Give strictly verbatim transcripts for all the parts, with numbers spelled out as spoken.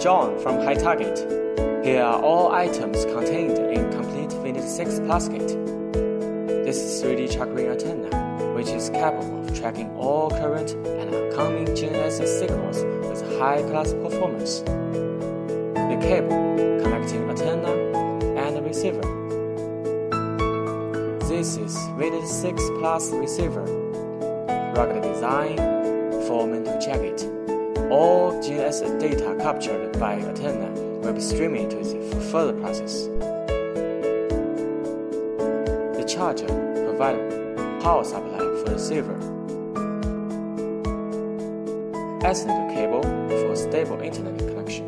John from High Target. Here are all items contained in complete V net six Plus kit. This is three D trackering antenna, which is capable of tracking all current and upcoming G N S S signals with high-class performance. The cable connecting antenna and receiver. This is V net six Plus receiver. Rugged design, foam to jacket. All G N S S data captured by antenna will be streamed to it for further process. The charger provides power supply for the receiver. Ethernet cable for stable internet connection.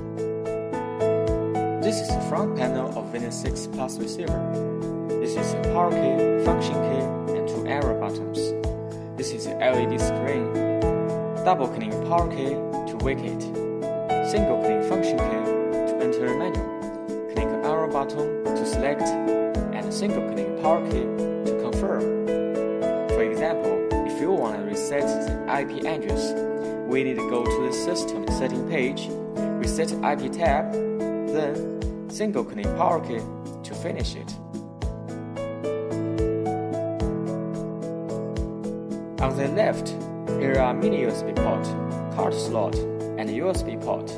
This is the front panel of V net six Plus receiver. This is a power key, function key, and two arrow buttons. This is an L E D screen. Double-clicking power key to wake it. Single-clicking function key to enter a menu. Click arrow button to select, and single-clicking power key to confirm. For example, if you want to reset the I P address, we need to go to the system setting page, reset I P tab, then single-click power key to finish it. On the left, here are mini U S B port, card slot, and U S B port.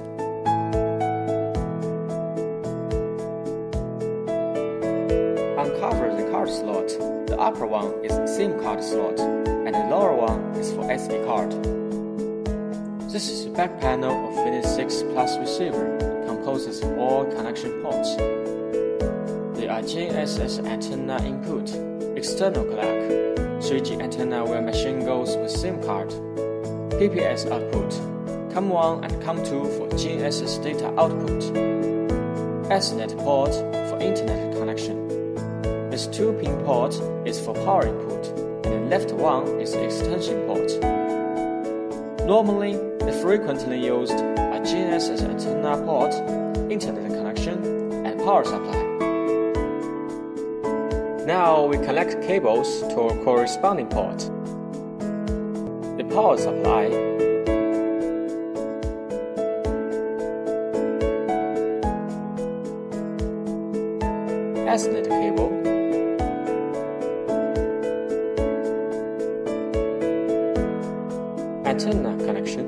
Uncover the card slot. The upper one is SIM card slot, and the lower one is for S D card. This is the back panel of V net six Plus receiver, composed of all connection ports. They are G N S S antenna input, external clock, three G antenna where machine goes with SIM card, P P S output, COM one and COM two for G N S S data output, Ethernet port for internet connection. This two pin port is for power input, and the left one is the extension port. Normally, the frequently used are G N S S antenna port, internet connection, and power supply. Now we connect cables to a corresponding port. The power supply, Ethernet cable, antenna connection,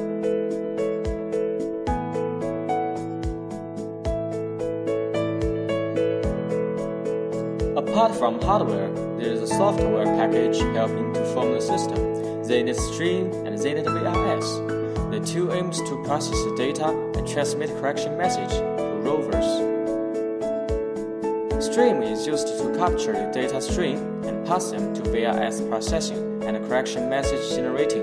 apart from hardware, there is a software package helping to form the system, V net Stream and V net V R S. The two aims to process the data and transmit correction message to rovers. Stream is used to capture the data stream and pass them to V R S processing and correction message generating.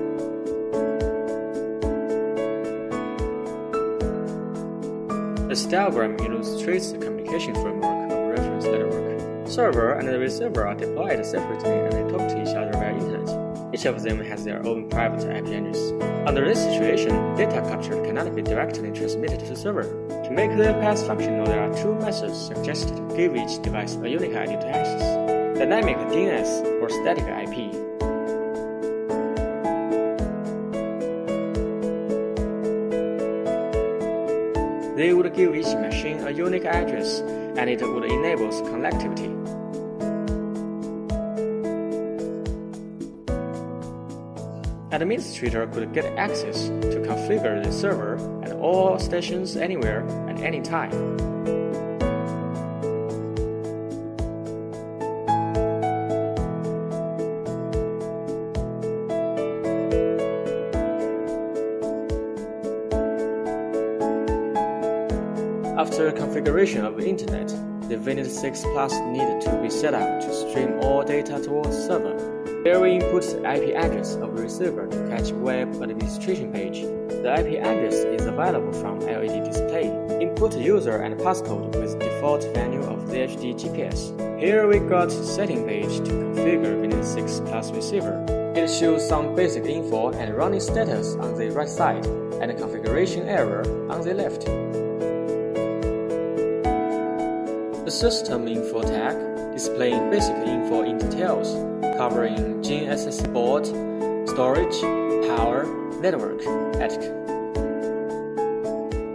This diagram illustrates the communication framework of reference network. Server and the receiver are deployed separately and they talk to each other via internet. Each of them has their own private I P address. Under this situation, data captured cannot be directly transmitted to the server. To make the pass functional, there are two methods suggested to give each device a unique I D to access: dynamic D N S or static I P. They would give each machine a unique address, and it would enable connectivity. Administrator could get access to configure the server and all stations anywhere and anytime. After configuration of the internet, the V net six Plus needed to be set up to stream all data towards the server. Here we input the I P address of the receiver to catch web administration page. The I P address is available from L E D display. Input user and passcode with default value of the H D G P S. Here we got the setting page to configure V net six Plus receiver. It shows some basic info and running status on the right side, and a configuration error on the left. The system info tag displaying basic info in details, covering G N S S board, storage, power, network, et cetera.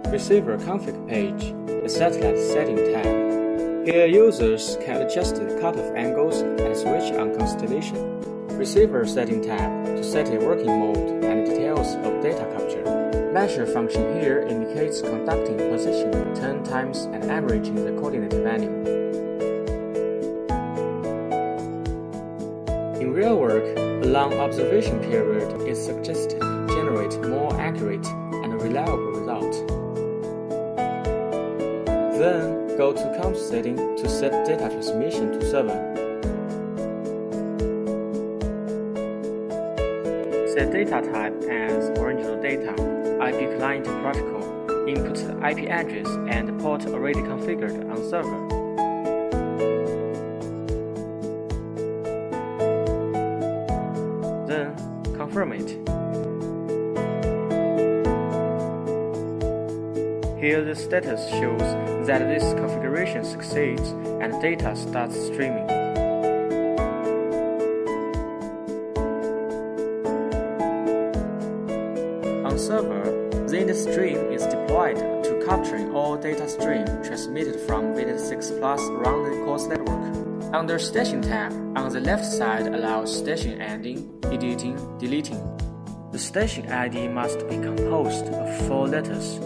Receiver Config page, the Satellite Setting tab. Here users can adjust the cutoff angles and switch on constellation. Receiver Setting tab to set a working mode and details of data capture. Measure function here indicates conducting position, turn times, and averaging the coordinate value. In real work, a long observation period is suggested to generate more accurate and reliable results. Then, go to Comp setting to set data transmission to server. Set data type as original data, I P client protocol, input the I P address and port already configured on server. Then, confirm it. Here the status shows that this configuration succeeds and data starts streaming. On server, VNET stream is deployed to capturing all data stream transmitted from V NET six plus around the course network. Under Station tab, on the left side allows station adding, editing, deleting. The station I D must be composed of four letters.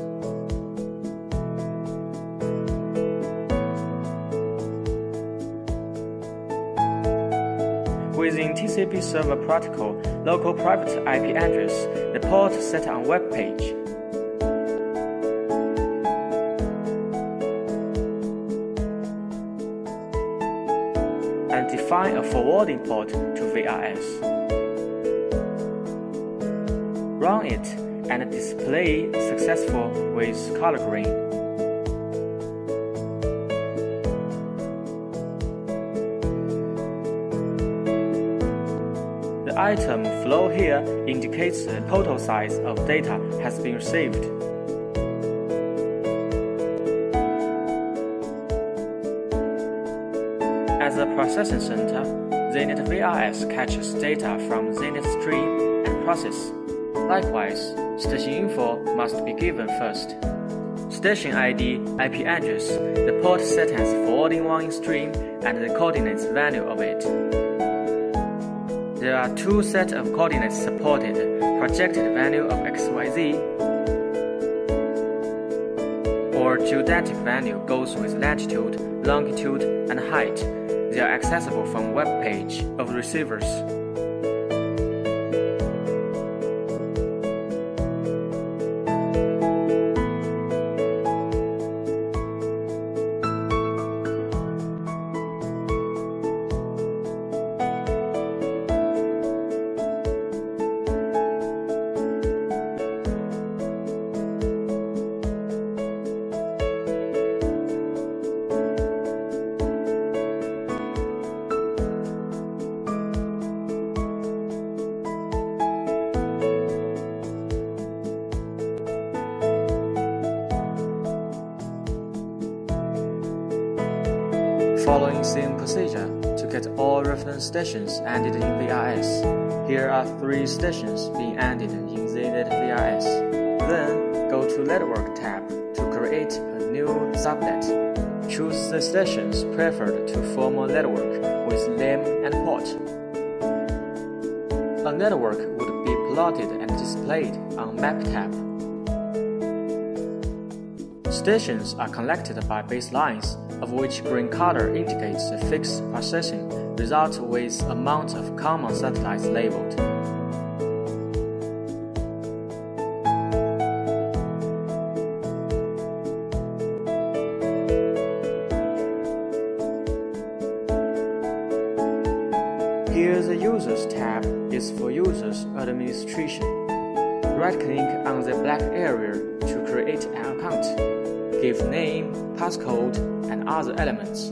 Within T C P server protocol, local private I P address, the port set on web page. And define a forwarding port to V R S. Run it and display successful with color green. The item flow here indicates the total size of data has been received. As a processing center, VNET V R S catches data from VNET stream and process. Likewise, station info must be given first. Station I D, I P address, the port set as forwarding one in stream, and the coordinates value of it. There are two sets of coordinates supported, projected value of x y z, or geodetic value goes with latitude, longitude, and height. They are accessible from web page of receivers. Following same procedure to get all reference stations added in V R S. Here are three stations being added in VNET V R S. Then go to Network tab to create a new subnet. Choose the stations preferred to form a network with name and port. A network would be plotted and displayed on Map tab. Stations are connected by baselines, of which green color indicates a fixed processing result with amount of common satellites labeled. Here the Users tab is for users administration. Right-click on the black area to create an account. Give name, passcode, and other elements.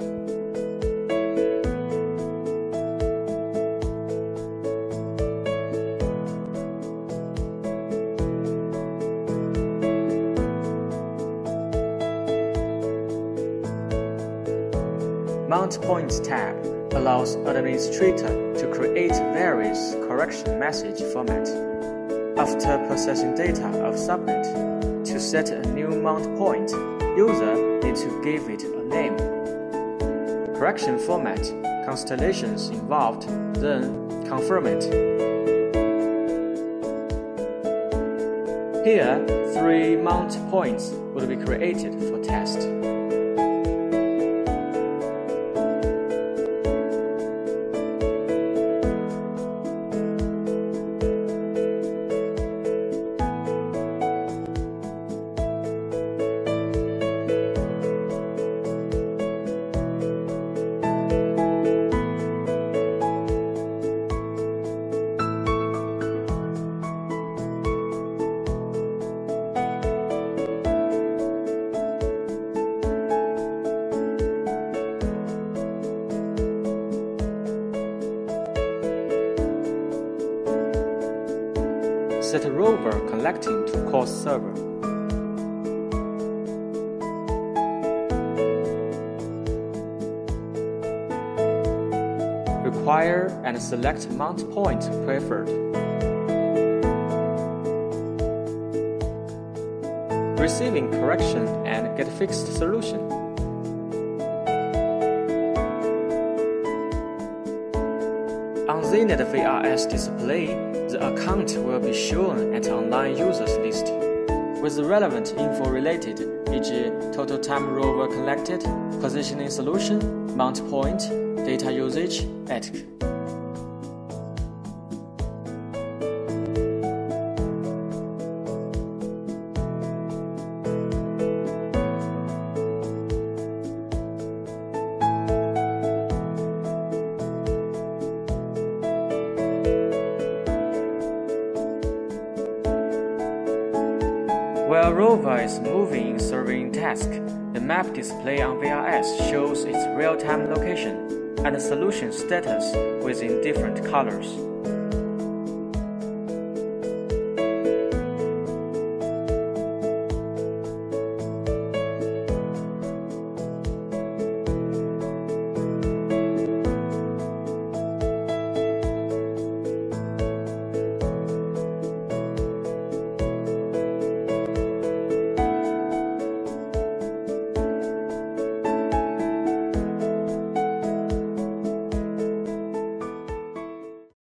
Mount Points tab allows administrator to create various correction message formats. After processing data of subnet, to To set a new mount point, user needs to give it a name. Correction format, constellations involved, then confirm it. Here, three mount points will be created for test. Set a rover collecting to course server. Require and select mount point preferred. Receiving correction and get fixed solution. On V net V R S display, the account will be shown at online users list, with the relevant info related, for example total time rover collected, positioning solution, mount point, data usage, et cetera. While rover is moving in serving task, the map display on V R S shows its real-time location and solution status within different colors.